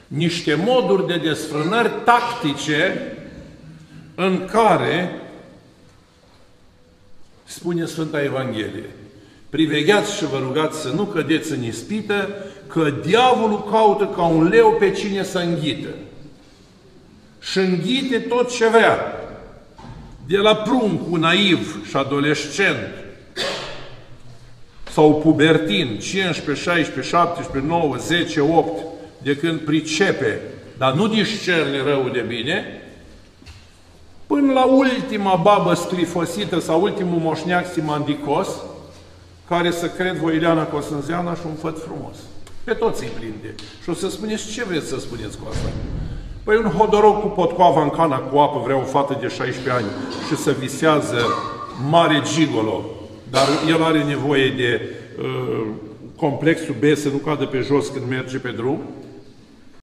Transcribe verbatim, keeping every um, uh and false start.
niște moduri de desfrânări tactice în care, spune Sfânta Evanghelie, privegheați și vă rugați să nu cădeți în ispită, că diavolul caută ca un leu pe cine să înghită. Și înghite tot ce vrea. De la pruncul naiv și adolescent sau pubertin, cincisprezece, șaisprezece, șaptesprezece, nouăsprezece, zece, opt, de când pricepe, dar nu discerne rău de bine, până la ultima babă sclifosită sau ultimul moșneac simandicos, care să cred Voileana Cosânzeana și un făt frumos. Pe toți îi prinde. Și o să spuneți, ce vreți să spuneți cu asta? Păi un hodoroc cu potcoava în cana cu apă vrea o fată de șaisprezece ani și să visează mare gigolo, dar el are nevoie de uh, complexul B să nu cadă pe jos când merge pe drum.